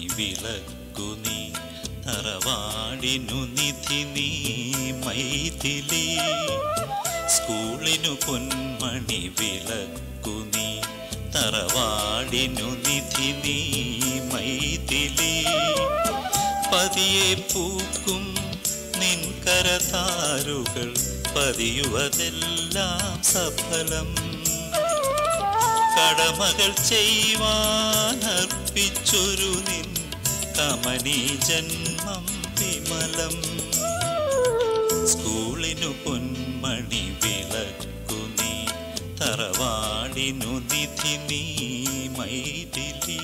വിളക്കു നീ തറവാടിനു നിധി നീ മൈഥിലി. സ്കൂളിനു പൊന്മണി വിളക്കു നീ തറവാടിനു നിധി നീ മൈഥിലി. പതിയെ പൂക്കും നിൻ കരതാരുകൾ പതിയുവതെല്ലാം സഫലം. കടമകൾ ചെയ്യുവാനർപ്പിച്ചൊരു നിൻ കമനീ ജന്മം വിമലം. സ്കൂളിനു പൊന്മണി വിളക്കു നീ തറവാടിനു നിധി നീ Maithili.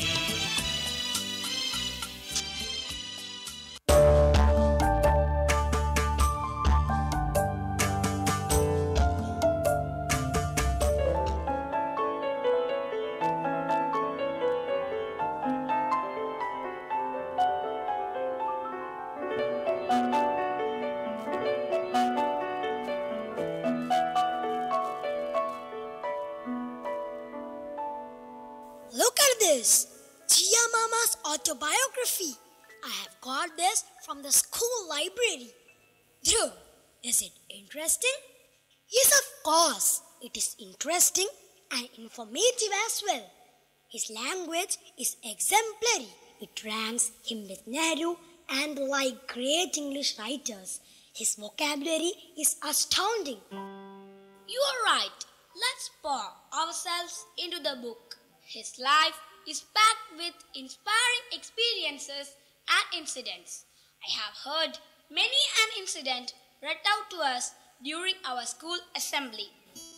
Look at this! Jia Mama's autobiography. I have got this from the school library. Dhruv, is it interesting? Yes, of course. It is interesting and informative as well. His language is exemplary. It ranks him with Nehru and like great English writers. His vocabulary is astounding. You are right. Let's pour ourselves into the book. His life is packed with inspiring experiences and incidents. I have heard many an incident read out to us during our school assembly.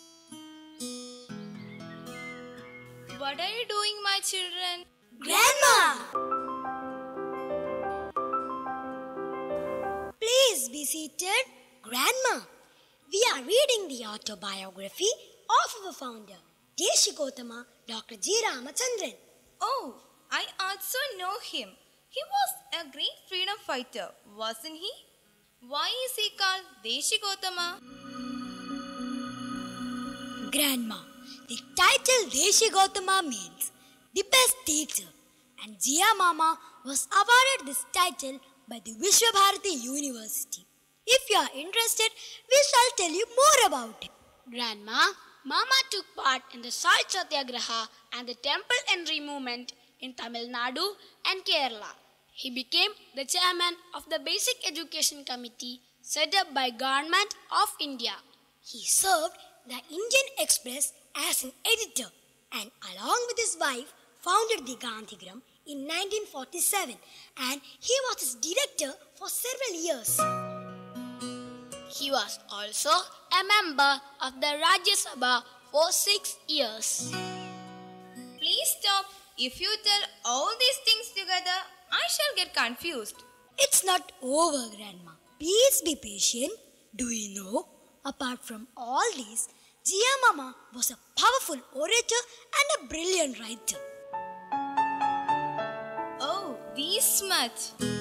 What are you doing, my children? Grandma! Please be seated. Grandma, we are reading the autobiography of our founder, Deshikottama Dr. G. Ramachandran. Oh, I also know him. He was a great freedom fighter, wasn't he? Why is he called Deshikottama? Grandma, the title Deshikottama means the best teacher, and Jia Mama was awarded this title by the Vishwabharati University. If you are interested, we shall tell you more about it. Grandma, Mama took part in the Salt Satyagraha and the Temple Entry movement in Tamil Nadu and Kerala. He became the chairman of the Basic Education Committee set up by Government of India. He served the Indian Express as an editor and along with his wife founded the Gandhigram in 1947 and he was its director for several years. He was also a member of the Rajya Sabha for 6 years. Please stop. If you tell all these things together, I shall get confused. It's not over, Grandma. Please be patient. Do you know, apart from all these, Jia Mama was a powerful orator and a brilliant writer. Oh, this much.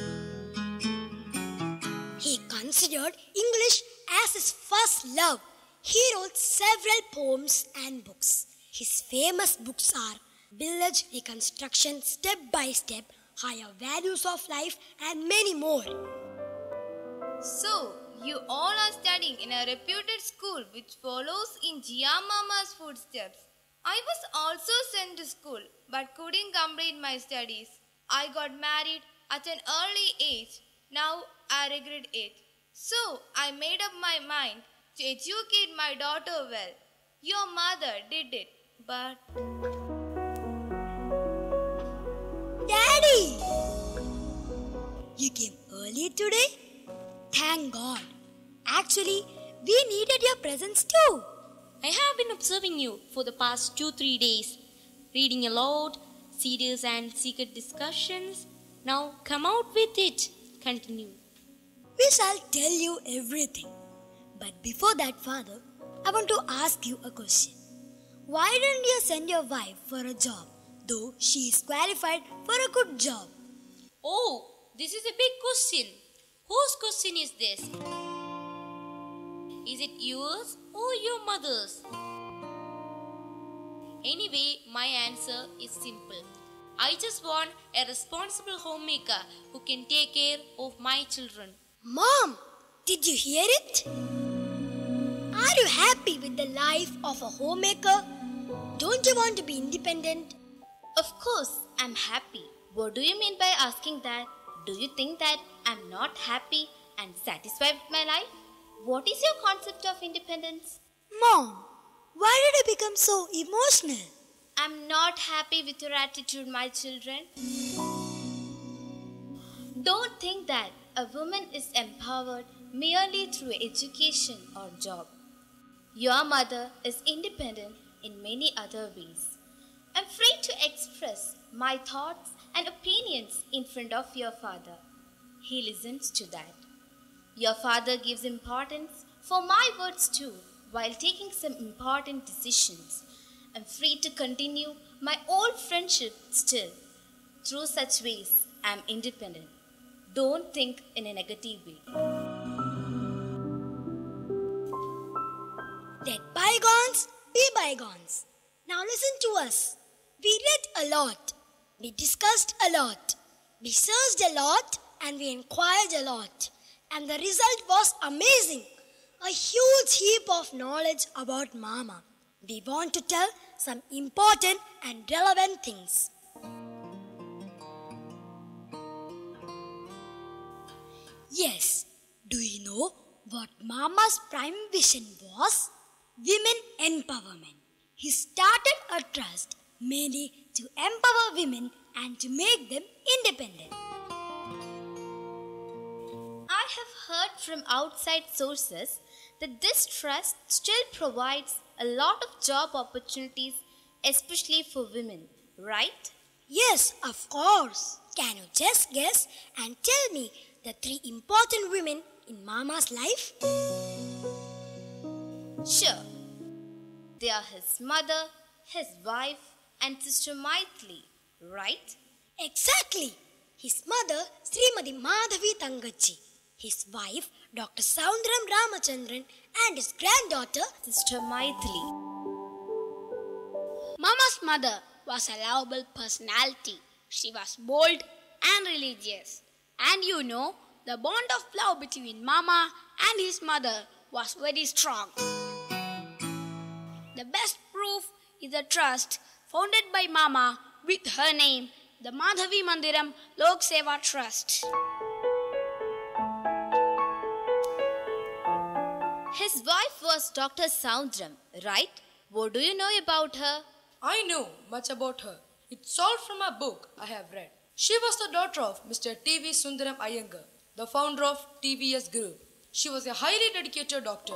He considered English as his first love. He wrote several poems and books. His famous books are Village Reconstruction Step by Step, Higher Values of Life and many more. So, you all are studying in a reputed school which follows in Jia Mama's footsteps. I was also sent to school but couldn't complete my studies. I got married at an early age. Now I regret it. So I made up my mind to educate my daughter well. Your mother did it, but... Daddy! You came early today? Thank God. Actually, we needed your presence too. I have been observing you for the past 2-3 days, reading aloud, serious and secret discussions. Now come out with it. Continue. We shall tell you everything. But before that, Father, I want to ask you a question. Why didn't you send your wife for a job, though she is qualified for a good job? Oh, this is a big question. Whose question is this? Is it yours or your mother's? Anyway, my answer is simple. I just want a responsible homemaker who can take care of my children. Mom, did you hear it? Are you happy with the life of a homemaker? Don't you want to be independent? Of course, I'm happy. What do you mean by asking that? Do you think that I'm not happy and satisfied with my life? What is your concept of independence? Mom, why did you become so emotional? I'm not happy with your attitude, my children. Don't think that a woman is empowered merely through education or job. Your mother is independent in many other ways. I'm free to express my thoughts and opinions in front of your father. He listens to that. Your father gives importance for my words too while taking some important decisions. I'm free to continue my old friendship still. Through such ways, I'm independent. Don't think in a negative way. Let bygones be bygones. Now listen to us. We read a lot. We discussed a lot. We searched a lot and we inquired a lot. And the result was amazing. A huge heap of knowledge about Mama. We want to tell some important and relevant things. Yes, do you know what Mama's prime vision was? Women empowerment. He started a trust mainly to empower women and to make them independent. I have heard from outside sources that this trust still provides a lot of job opportunities, especially for women, right? Yes, of course. Can you just guess and tell me the 3 important women in Mama's life? Sure. They are his mother, his wife, and Sister MYTHILI, right? Exactly. His mother, Srimati Madhavi Tangachi. His wife, Dr. Soundram Ramachandran, and his granddaughter, Sister MYTHILI. Mama's mother was a lovable personality. She was bold and religious. And you know, the bond of love between Mama and his mother was very strong. The best proof is the trust founded by Mama with her name, the Madhavi Mandiram Lok Seva Trust. His wife was Dr. Soundram, right? What do you know about her? I know much about her. It's all from a book I have read. She was the daughter of Mr. T.V. Sundaram Iyengar, the founder of TVS Group. She was a highly dedicated doctor.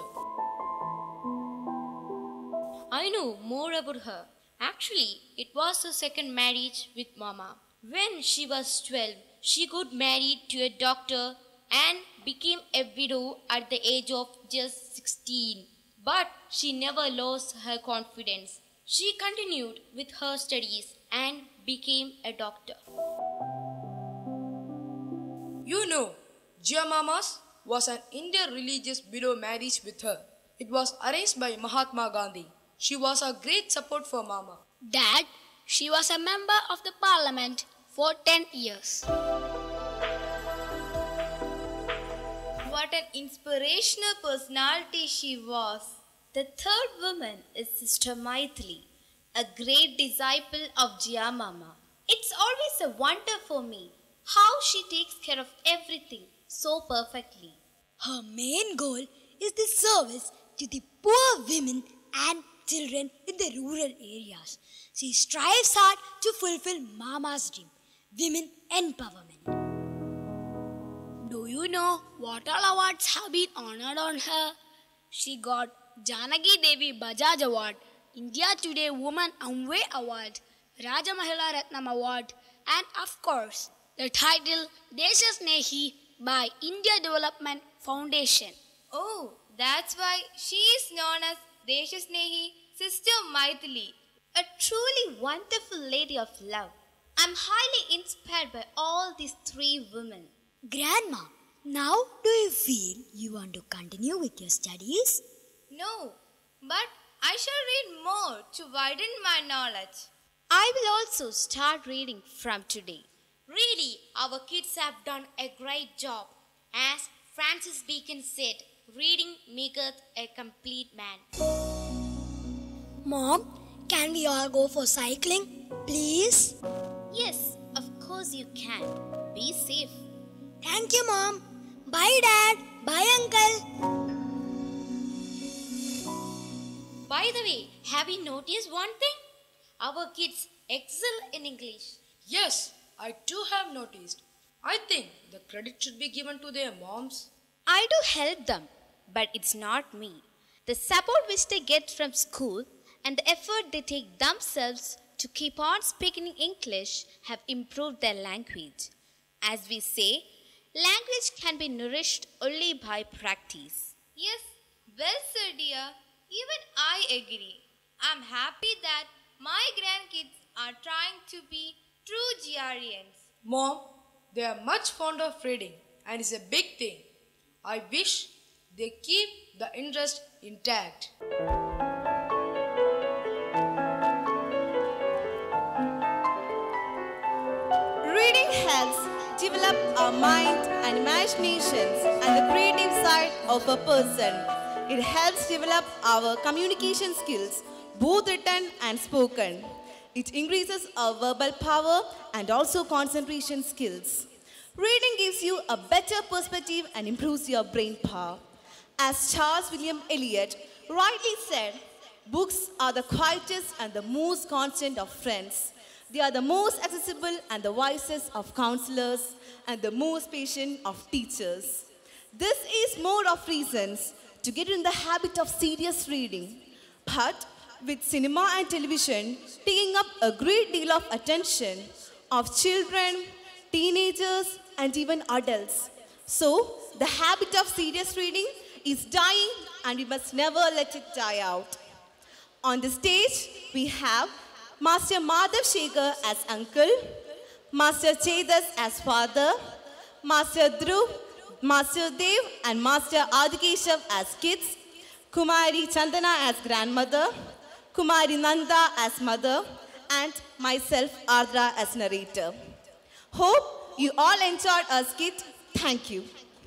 I know more about her. Actually, it was her second marriage with Mama. When she was 12, she got married to a doctor and became a widow at the age of just 16. But she never lost her confidence. She continued with her studies and became a doctor. You know, Jia Mamas was an interreligious widow marriage with her. It was arranged by Mahatma Gandhi. She was a great support for Mama. Dad, she was a member of the parliament for 10 years. What an inspirational personality she was. The third woman is Sister MYTHILI, a great disciple of Jia Mama. It's always a wonder for me how she takes care of everything so perfectly. Her main goal is the service to the poor women and children in the rural areas. She strives hard to fulfill Mama's dream, women empowerment. Do you know what all awards have been honored on her? She got Janaki Devi Bajaj Award, India Today Woman Amway Award, Raja Mahila Ratnam Award, and of course, the title Deshasnehi by India Development Foundation. Oh, that's why she is known as Deshasnehi Sister MYTHILI, a truly wonderful lady of love. I'm highly inspired by all these 3 women. Grandma, now do you feel you want to continue with your studies? No, but I shall read more to widen my knowledge. I will also start reading from today. Really, our kids have done a great job. As Francis Bacon said, reading maketh a complete man. Mom, can we all go for cycling, please? Yes, of course you can. Be safe. Thank you, Mom. Bye, Dad. Bye, Uncle. By the way, have you noticed one thing? Our kids excel in English. Yes, I too have noticed. I think the credit should be given to their moms. I do help them, but it's not me. The support which they get from school and the effort they take themselves to keep on speaking English have improved their language. As we say, language can be nourished only by practice. Yes, well said, dear. Even I agree. I'm happy that my grandkids are trying to be true GRians. Mom, they are much fond of reading and it's a big thing. I wish they keep the interest intact. Reading helps develop our mind and imaginations and the creative side of a person. It helps develop our communication skills, both written and spoken. It increases our verbal power and also concentration skills. Reading gives you a better perspective and improves your brain power. As Charles William Eliot rightly said, books are the quietest and the most constant of friends. They are the most accessible and the wisest of counselors and the most patient of teachers. This is more of reasons to get in the habit of serious reading. But with cinema and television taking up a great deal of attention of children, teenagers, and even adults. So, the habit of serious reading is dying and we must never let it die out. On the stage, we have Master Madhav Shekhar as uncle, Master Chedas as father, Master Dhruv, Master Dev and Master Adikeshav as kids, Kumari Chandana as grandmother, Kumari Nanda as mother, and myself Ardra as narrator. Hope you all enjoyed our skit. Thank you.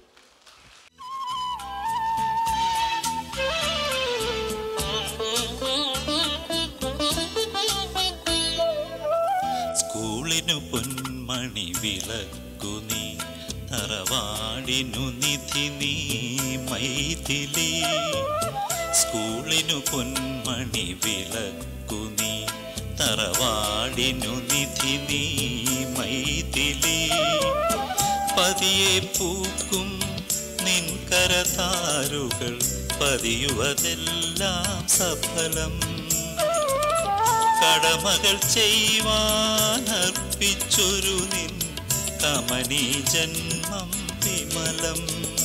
സ്കൂളിനു പൊന്മണി വിളക്കു നീ തറവാടിനു നിധി നീ മൈഥിലി സ്കൂളിനു പൊന്മണി വിളക്കു നീ തറവാടിനു നിധി നീ മൈഥിലി പതിയെ പൂക്കും നിൻ കരതാരുകൾ പതിയുവതെല്ലാം സഫലം കടമകൾ ചെയ്യുവാനർപ്പിച്ചൊരു നിൻ കമനീ ജന്മം വിമലം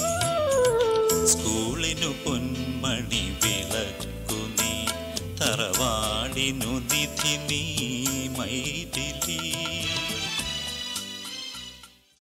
സ്കൂളിനു പൊന്മണി വിളക്കു നീ തറവാടിനു നിധി നീ മൈഥിലി